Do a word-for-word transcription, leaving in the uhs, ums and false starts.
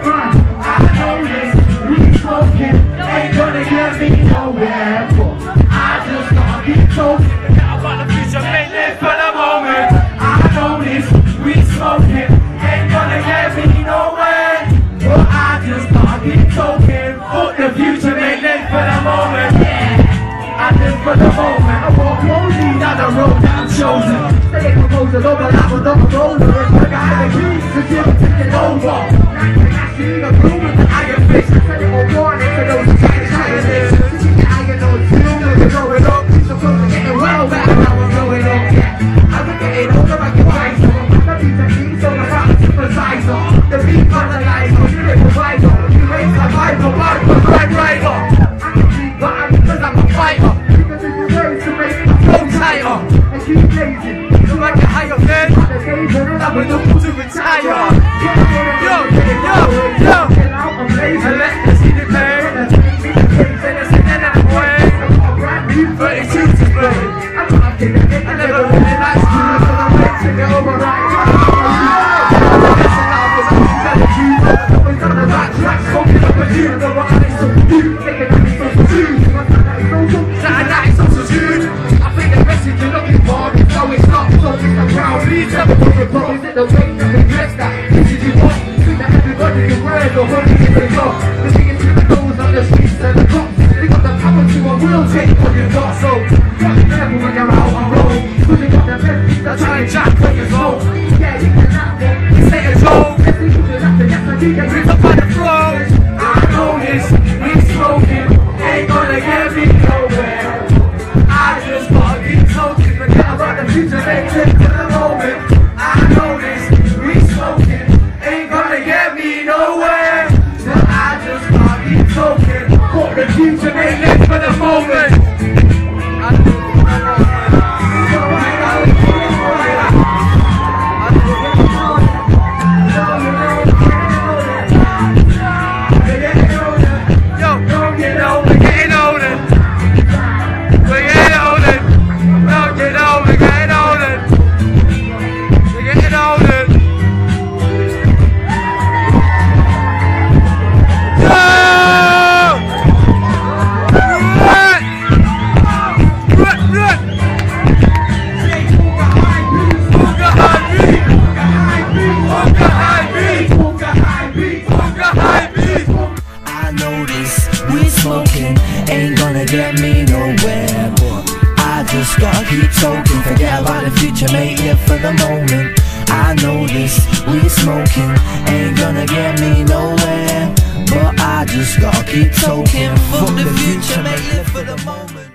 I know this, we smoking, ain't gonna get me nowhere. I just gotta keep talking, forget about the future, make it for the moment. I know this, we smoking, ain't gonna get me nowhere. But I just gotta keep talking, fuck the future, make it for the moment. Yeah, I live for the moment. I walk slowly down the road that I'm chosen. Stay composed over like a double roller. I got the keys to give it to the over. I see the blue with the iron fist. I said it will warn it for those trying to try to live. The iron on the field, they're going up. So close to getting well back, now I'm going up. Yeah, I'm getting older, I get wiser. The beat the beat, so the rock synthesizer. The beat analyzer, the lyric provider. You raise the Bible, Bible, right, right up. I can keep going because I'm a fighter. Because if you raise to make me flow tighter. And keep blazing. You like it higher, man. I'm a look to retire. Yo, yo, yo. And let me see the pain. And it's in that way. thirty-two to play. I never really liked you, so I'm waiting to get over right. Always on the right track, smoking up a tune. The what I so do, taking out his social tune. Saturday night social tune. I think the message you're looking for is how it's not. So it's the crowd, please never put the problem. Is it the way that we dress that? This is you want. Think that everybody can wear the hoodie in the job. The singing to the doors on the streets and the cops. They got the power to a real take what you got. So be careful when you're out on road. Cause you got the best that try and jack when you're slow. Yeah, you can laugh it. This ain't a joke. Let's think you can laugh it. Yes, I do get ripped up on the floor. I know this, we smoking, ain't gonna get me nowhere. I just gotta keep talking, forget about the future, make it for the moment. I know this, we smoking, ain't gonna get me nowhere. But I just gotta keep talking, fuck the future, make it for the moment. Smoking ain't gonna get me nowhere, but I just gotta keep talking, forget about the future, make it for the moment. I know this, we smoking ain't gonna get me nowhere, but I just gotta keep talking, fuck the future, make it for the moment.